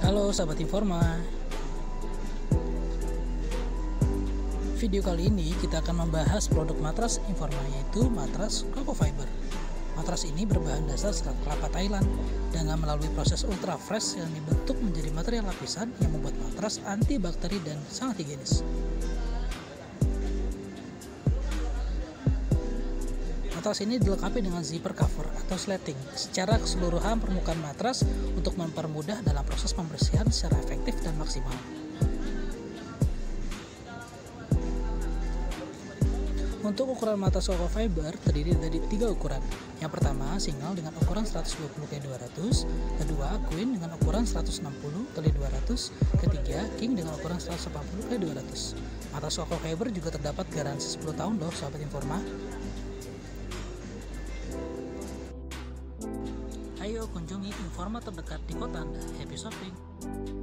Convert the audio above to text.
Halo sahabat Informa. Video kali ini kita akan membahas produk matras Informa, yaitu matras Coco Fiber. Matras ini berbahan dasar serat kelapa Thailand dengan melalui proses ultra fresh yang dibentuk menjadi material lapisan yang membuat matras anti bakteri dan sangat higienis. Matras ini dilengkapi dengan zipper cover atau sleting secara keseluruhan permukaan matras untuk mempermudah dalam proses pembersihan secara efektif dan maksimal. Untuk ukuran matras Coco Fiber terdiri dari 3 ukuran. Yang pertama, single dengan ukuran 120x200, kedua, queen dengan ukuran 160x200, ketiga, king dengan ukuran 180x200. Matras Coco Fiber juga terdapat garansi 10 tahun loh sahabat Informa. Ayo kunjungi Informa terdekat di kota Anda. Happy shopping!